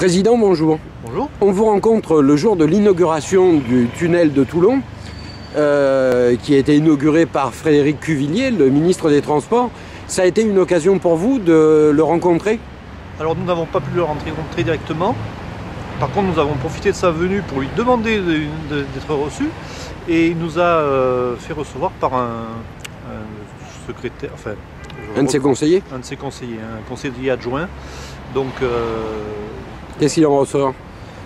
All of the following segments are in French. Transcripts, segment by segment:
Président, bonjour. Bonjour. On vous rencontre le jour de l'inauguration du tunnel de Toulon, qui a été inauguré par Frédéric Cuvillier, le ministre des Transports. Ça a été une occasion pour vous de le rencontrer? Alors nous n'avons pas pu le rencontrer directement. Par contre, nous avons profité de sa venue pour lui demander d'être reçu. Et il nous a fait recevoir par un secrétaire, enfin... Un de ses conseillers? Un de ses conseillers, un conseiller adjoint. Donc... Qu'est-ce qu'il en ressort?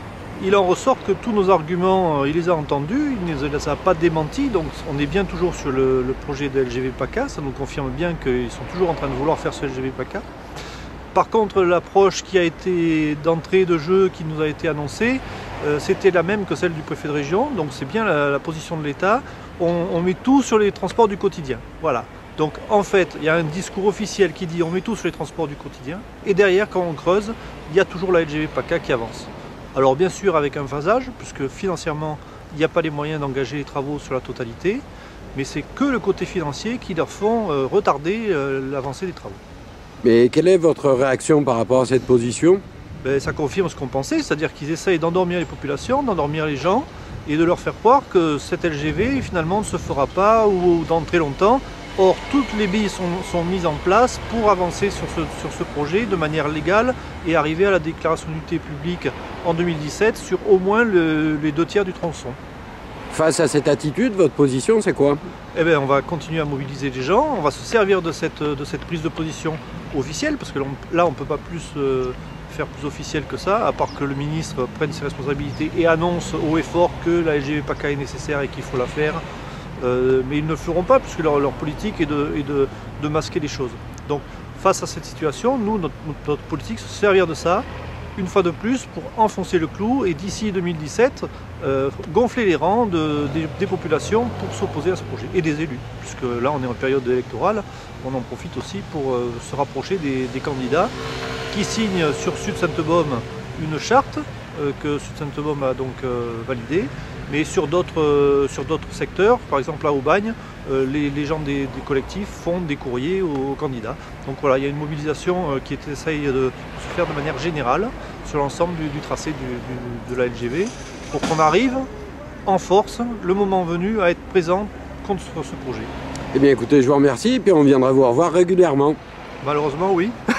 Il en ressort que tous nos arguments, il les a entendus, il ne les a pas démentis, donc on est bien toujours sur le projet de LGV PACA, ça nous confirme bien qu'ils sont toujours en train de vouloir faire ce LGV PACA. Par contre, l'approche qui a été d'entrée de jeu, qui nous a été annoncée, c'était la même que celle du préfet de région, donc c'est bien la position de l'État. On met tout sur les transports du quotidien, voilà. Donc en fait, il y a un discours officiel qui dit on met tout sur les transports du quotidien, et derrière, quand on creuse, il y a toujours la LGV PACA qui avance. Alors bien sûr avec un phasage, puisque financièrement, il n'y a pas les moyens d'engager les travaux sur la totalité, mais c'est que le côté financier qui leur font retarder l'avancée des travaux. Mais quelle est votre réaction par rapport à cette position? Ça confirme ce qu'on pensait, c'est-à-dire qu'ils essayent d'endormir les populations, d'endormir les gens, et de leur faire croire que cette LGV finalement ne se fera pas ou dans très longtemps. Or, toutes les billes sont mises en place pour avancer sur ce projet de manière légale et arriver à la déclaration d'utilité publique en 2017 sur au moins les 2/3 du tronçon. Face à cette attitude, votre position, c'est quoi? Eh bien, on va continuer à mobiliser les gens, on va se servir de cette prise de position officielle, parce que là, on ne peut pas plus faire plus officiel que ça, à part que le ministre prenne ses responsabilités et annonce haut et fort que la LGV PACA est nécessaire et qu'il faut la faire. Mais ils ne le feront pas puisque leur politique est de masquer les choses. Donc face à cette situation, nous, notre politique, c'est se servir de ça, une fois de plus, pour enfoncer le clou et d'ici 2017, gonfler les rangs des populations pour s'opposer à ce projet, et des élus, puisque là on est en période électorale, on en profite aussi pour se rapprocher des candidats qui signent sur Sud-Sainte-Baume une charte que Sud-Sainte-Baume a donc validée. Mais sur d'autres secteurs, par exemple à Aubagne, les gens des collectifs font des courriers aux candidats. Donc voilà, il y a une mobilisation qui essaye de se faire de manière générale sur l'ensemble du tracé de la LGV pour qu'on arrive en force, le moment venu, à être présent contre ce projet. Eh bien écoutez, je vous remercie et puis on viendra vous revoir régulièrement. Malheureusement oui.